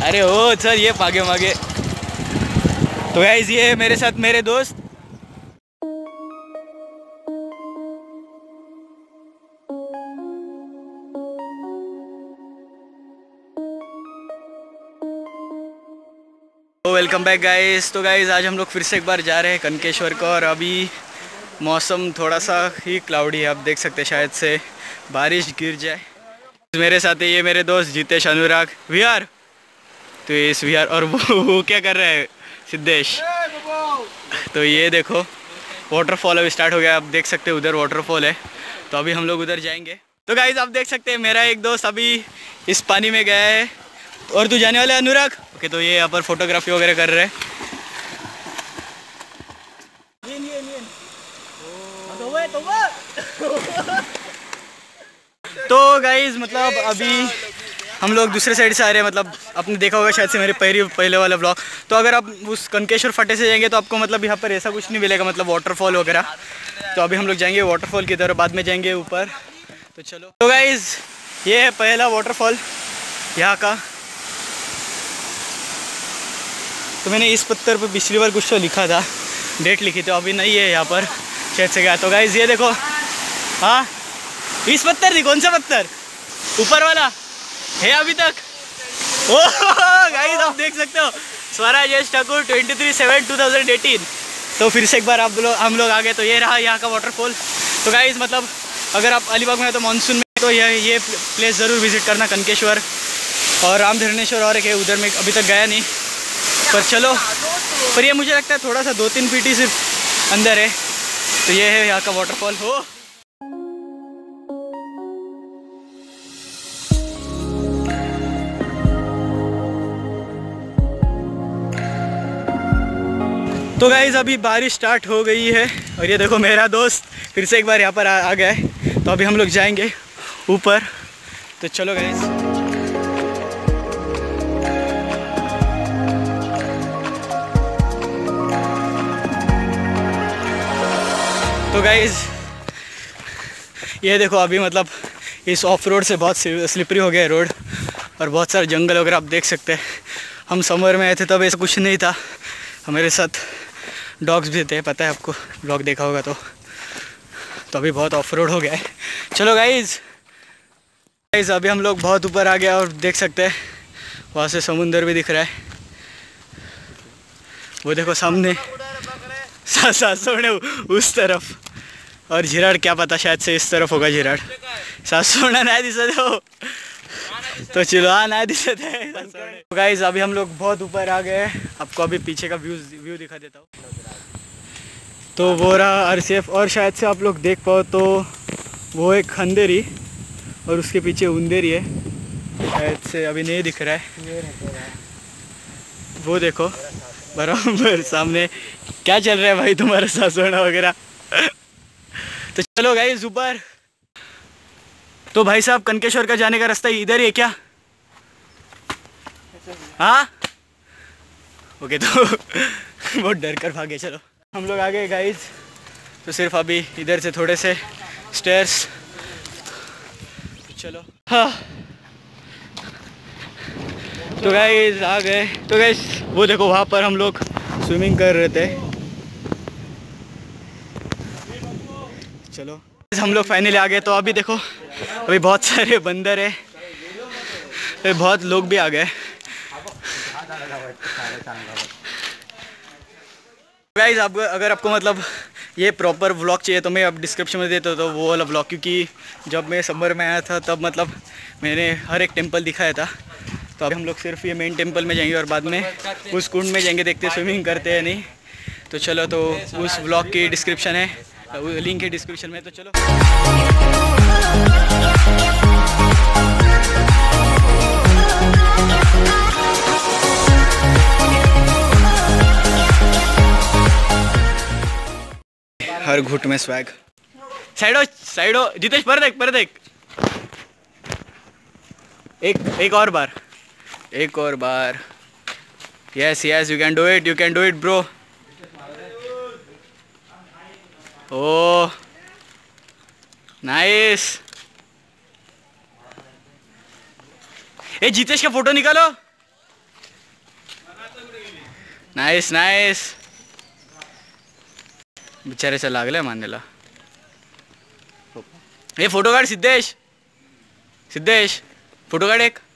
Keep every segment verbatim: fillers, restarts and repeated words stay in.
अरे ओ सर ये भागे भागे। तो गाइस ये है मेरे साथ मेरे दोस्त। तो वेलकम बैक गाइस। तो गाइस आज हम लोग फिर से एक बार जा रहे हैं कनकेश्वर को, और अभी मौसम थोड़ा सा ही क्लाउडी है, आप देख सकते हैं शायद से बारिश गिर जाए। मेरे साथ है ये मेरे दोस्त जितेश अनुराग विहार। तो इस विहार और वो, वो क्या कर रहा है सिद्धेश। तो ये देखो वाटरफॉल अभी स्टार्ट हो गया, आप देख सकते हैं उधर वाटरफॉल है। तो अभी हम लोग उधर जाएंगे। तो गाइस आप देख सकते हैं मेरा एक दोस्त अभी इस पानी में गया है। और तू जाने वाला है अनुराग? ओके तो ये यहाँ पर फोटोग्राफी वगैरह कर रहे हैं। तो गाइस मतलब अभी हम लोग दूसरे साइड से आ रहे हैं, मतलब आपने देखा होगा शायद से मेरे पहले पहले वाला ब्लॉग। तो अगर आप उस कनकेश्वर फटे से जाएंगे तो आपको मतलब यहाँ पर ऐसा कुछ नहीं मिलेगा, मतलब वाटरफॉल वगैरह। तो अभी हम लोग जाएंगे वाटरफॉल की तरफ, बाद में जाएंगे ऊपर। तो चलो। तो गाइस ये है पहला वाटरफॉल यहाँ का। तो मैंने इस पत्थर पर पिछली बार कुछ तो लिखा था, डेट लिखी थी, अभी नहीं है यहाँ पर शायद से गया। तो गाइस ये देखो, हाँ इस पत्थर थी, कौन सा पत्थर? ऊपर वाला है अभी तक। ओह गाइस आप देख सकते हो Swaraj S Thakur twenty three seven two thousand eighteen. तो फिर से एक बार आप लोग हम लोग आ गए। तो ये रहा यहाँ का वाटरफॉल। तो गाइस मतलब अगर आप अलीबाग में हो तो मानसून में तो ये ये प्लेस ज़रूर विजिट करना, कनकेश्वर और राम धरणेश्वर और एक है उधर में, अभी तक गया नहीं। पर चलो, पर ये मुझे लगता है थोड़ा सा दो तीन फीट ही सिर्फ अंदर है। तो ये है यहाँ का वाटरफॉल। हो तो गाइज़ अभी बारिश स्टार्ट हो गई है, और ये देखो मेरा दोस्त फिर से एक बार यहाँ पर आ, आ गया है। तो अभी हम लोग जाएंगे ऊपर। तो चलो गाइज़। तो गाइज़ ये देखो अभी मतलब इस ऑफ रोड से बहुत स्लिपरी हो गया है रोड, और बहुत सारे जंगल वगैरह आप देख सकते हैं। हम समर में आए थे तब ऐसा कुछ नहीं था। हमारे साथ डॉग्स भी थे, पता है आपको, ब्लॉग देखा होगा। तो तो अभी बहुत ऑफ रोड हो गया है। चलो गाइज़ गाइज़ अभी हम लोग बहुत ऊपर आ गया, और देख सकते हैं वहाँ से समुंदर भी दिख रहा है। वो देखो सामने सासों ने उस तरफ, और झिराड़ क्या पता शायद से इस तरफ होगा झिराड़। सासों ने नहीं दिसत हो तो चलो हाँ नहीं दिसत है। तो गाइस अभी हम लोग बहुत ऊपर आ गए। आपको अभी पीछे का व्यू व्यू दिखा देता हूँ। तो वो रहा आरसीएफ, और शायद से आप लोग देख पाओ तो वो एक खंदेरी और उसके पीछे उंदेरी है, शायद से अभी नहीं दिख रहा है। वो देखो बराबर सामने। क्या चल रहा है भाई तुम्हारा सासोना वगैरह। तो चलो गाइस ऊपर। तो भाई साहब कनकेश्वर का जाने का रास्ता इधर ही है क्या? हाँ ओके। तो बहुत डर कर भागे। चलो हम लोग आ गए गाइस। तो सिर्फ अभी इधर से थोड़े से स्टेयर्स। तो चलो हाँ। तो गाइस आ गए। तो गाइस वो देखो वहाँ पर हम लोग स्विमिंग कर रहे थे। चलो हम लोग फाइनली आ गए। तो अभी देखो अभी बहुत सारे बंदर है, बहुत लोग भी आ गए। गाइस आप अगर आपको मतलब ये प्रॉपर व्लॉग चाहिए तो मैं अब डिस्क्रिप्शन में देता हूँ तो वो वाला व्लॉग, क्योंकि जब मैं समर में आया था तब मतलब मैंने हर एक टेंपल दिखाया था। तो अभी हम लोग सिर्फ ये मेन टेंपल में जाएंगे और बाद में उस कुंड में जाएंगे, देखते हैं स्विमिंग करते हैं नहीं। तो चलो, तो उस व्लॉग की डिस्क्रिप्शन है, लिंक है डिस्क्रिप्शन में। तो चलो हर घुट में स्वैग। साइडो साइडो जितेश पर देख पर देख। एक एक और बार एक और बार। Yes yes you can do it, you can do it bro. Oh nice. ए जितेश का फोटो निकालो। Nice nice. बिचारेचं लागलंय मानेला. हे फोटो काढ सिद्धेश. सिद्धेश फोटो काढ एक.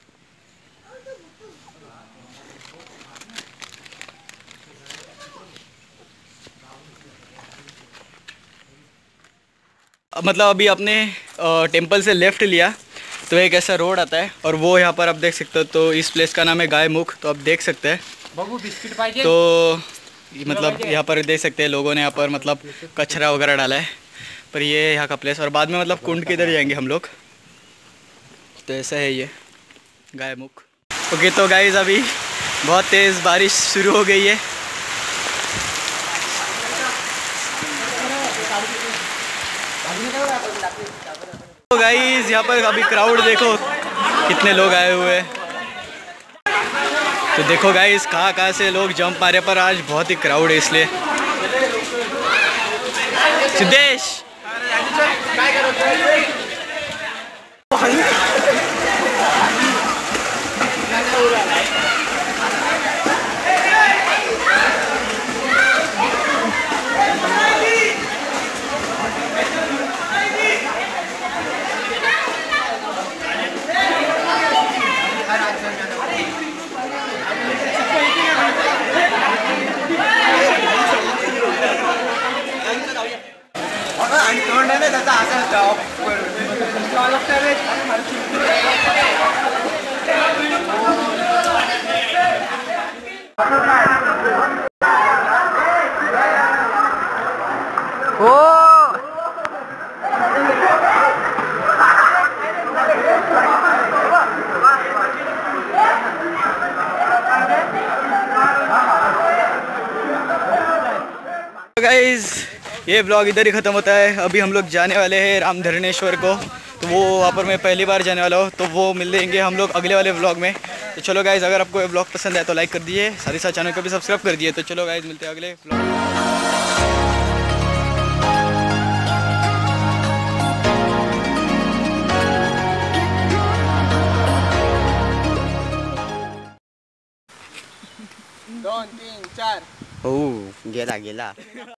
मतलब अभी अपने टेंपल से लेफ़्ट लिया तो एक ऐसा रोड आता है और वो यहाँ पर आप देख सकते हो. तो इस प्लेस का नाम है गाय मुख. तो आप देख सकते हैं. तो मतलब यहाँ पर देख सकते हैं लोगों ने यहाँ पर मतलब कचरा वगैरह डाला है. पर ये यहाँ का प्लेस और बाद में मतलब कुंड के इधर जाएंगे हम लोग. तो ऐसा है ये गाय मुख. ओके तो गाइस अभी बहुत तेज़ बारिश शुरू हो गई है. तो गाइस यहाँ पर अभी क्राउड देखो कितने लोग आए हुए हैं. तो देखो गाइस कहाँ कहाँ से लोग जंप मारे. पर आज बहुत ही क्राउड है इसलिए. सिद्धेश गाइस ये ब्लॉग इधर ही ख़त्म होता है. अभी हम लोग जाने वाले हैं रामधरणेश्वर को. तो वो वहाँ पर मैं पहली बार जाने वाला हूँ. तो वो मिल लेंगे हम लोग अगले वाले ब्लॉग में. तो चलो गाइस अगर आपको ये ब्लॉग पसंद आए तो लाइक कर दिए. साथ ही साथ चैनल को भी सब्सक्राइब कर दिए. तो चलो गाइस मिलते हैं अगले ब्लॉग. दोन तीन चार. हो गेला गेला.